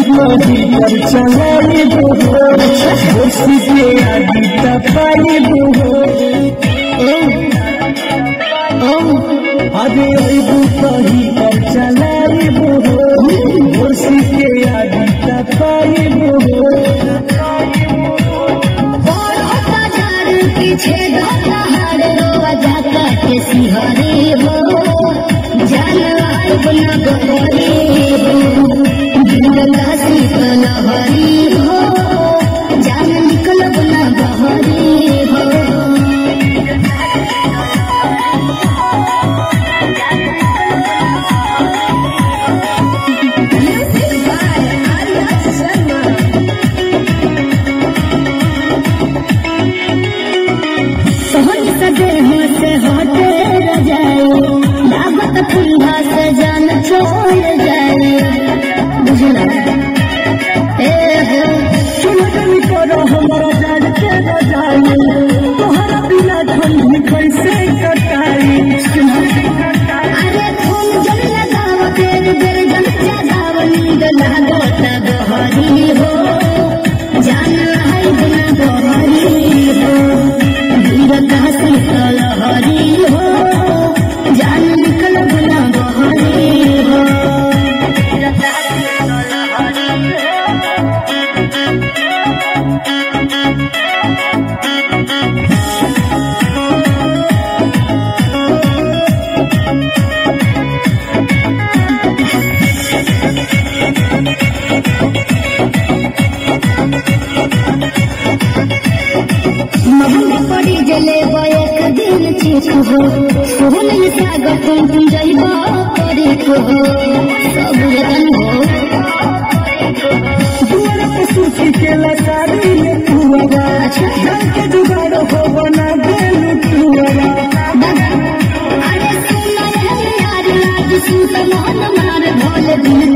पर चलाई कुर्सी पे आदि तपाई अरे कहीं पर चलाई कुर्सी पे आदि तपाई पीछे सिहरे हो अपना गहरी हो शीतल हरी हो जान निकल अपना गहरी हो सोहन सजे से होते रजाए लागत ठंडा से जान छोड़ जाए बुझला चुनरी करो हमारा जान के बजाए तोहरा बिना ठंडी कैसे कटाई अरे खून जल लगाव तेरे बेर जल जगाव नींद लागत गहरी हो जान है बिना गहरी हो शीतल हरी हो जान निकल बिना गहरी हो पड़ी जले एक दिन चीख हो सोहन सागर तुम जइबा पड़ी हो सब रतन हो दुआरा पे सूची के लकारी में तुअरा धन के जुगाड़ हो बना देलू तुअरा अरे सुन यार लाज सुन मन मार भोल दिन